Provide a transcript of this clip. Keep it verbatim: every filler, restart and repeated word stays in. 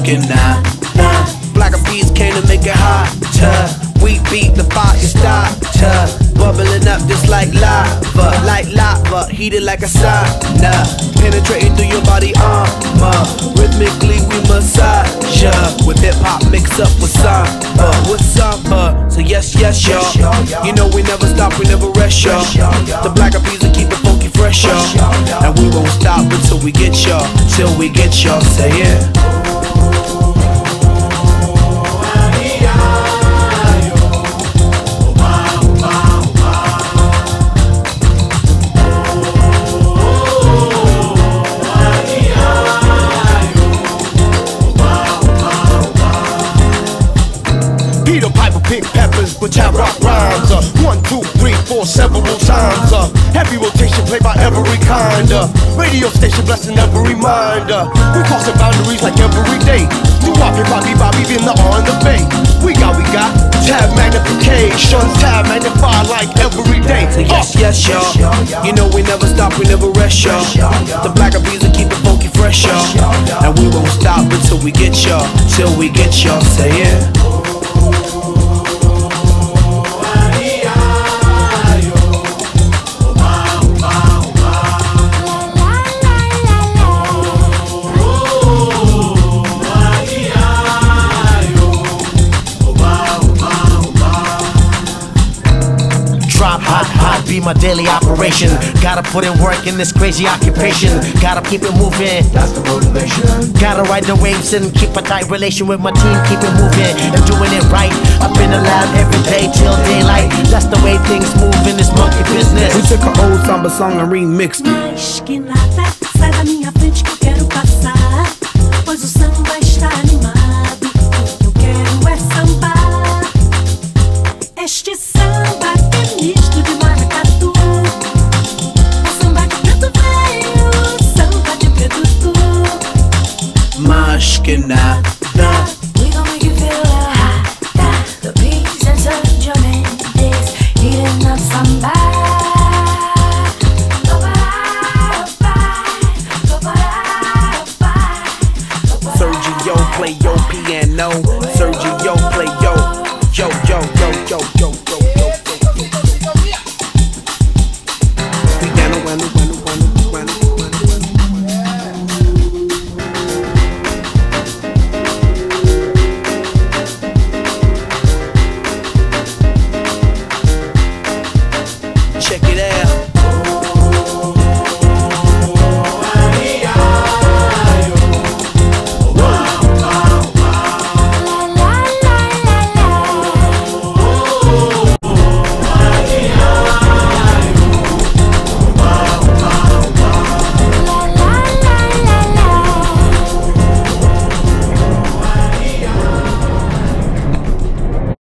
que nada. Black Eyed Peas came to make it hotter. We beat the fire starter, bubbling up just like lava, like lava, heated like a sauna, penetrating through your body armor. Rhythmically we massage ya, with hip hop mixed up with samba, with samba. So yes, yes, y'all. You know we never stop, we never rest, y'all. The Black Eyed Peas will keep it funky fresh, y'all. And we won't stop until we get y'all, till we get y'all. Say yeah. Pink peppers, which have rock rhymes. Uh, one, two, three, four, several times. Uh, heavy rotation played by every kind. Uh, radio station blessing every mind. Uh, we crossing boundaries like every day. Do Bobby, Bobby, Bobby, being the on the bay. We got, we got tab magnification, tab magnified like every day. So yes, yes, y'all. You know we never stop, we never rest, y'all. The Black Eyed Peas will keep it funky fresh, y'all. And we won't stop until we get y'all, till we get y'all. Say yeah. Be my daily operation. Gotta put in work in this crazy occupation. Gotta keep it moving. That's the motivation. Gotta ride the waves and keep a tight relation with my team. Keep it moving and doing it right. Up in the lab every day till daylight. That's the way things move in this monkey business. We took an old samba song and remixed it. Mas que nada, sai da minha frente que eu quero passar. Pois o samba está animado. O que eu quero é sambar. Este samba que é misto de maracatu. É samba de preto velho, samba de preto tu. Mas que nada. We gon' make you feel hot. The beats and such your man is heating up somebody.